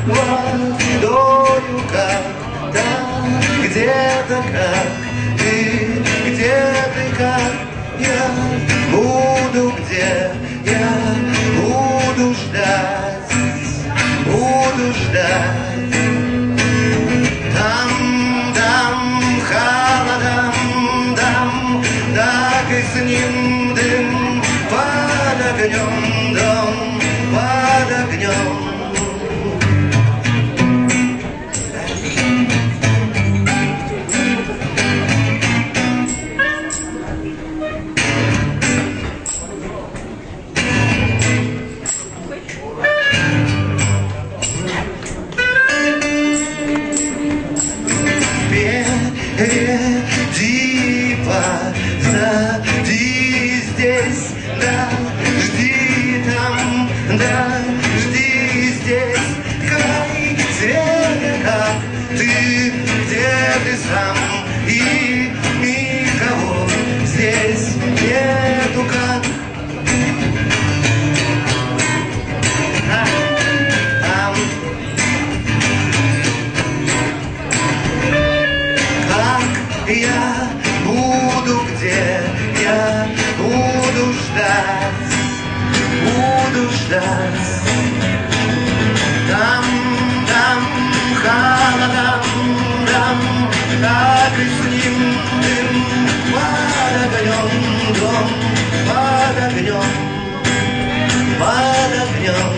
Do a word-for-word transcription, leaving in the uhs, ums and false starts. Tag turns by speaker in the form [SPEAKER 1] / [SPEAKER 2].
[SPEAKER 1] водою, как там, где-то как ты, где ты, как я буду, где я буду ждать, буду ждать. Там, там, холодом, там, так и с ним дым под огнем, дом под огнем. Впереди, позади, здесь, да, жди там, да, жди здесь, край света, как ты, где ты сам, и никого здесь нету, как я буду, где я буду ждать, буду ждать. Там, там, холодом, там, так и с ним дым под огнем, дом под огнем, под огнем.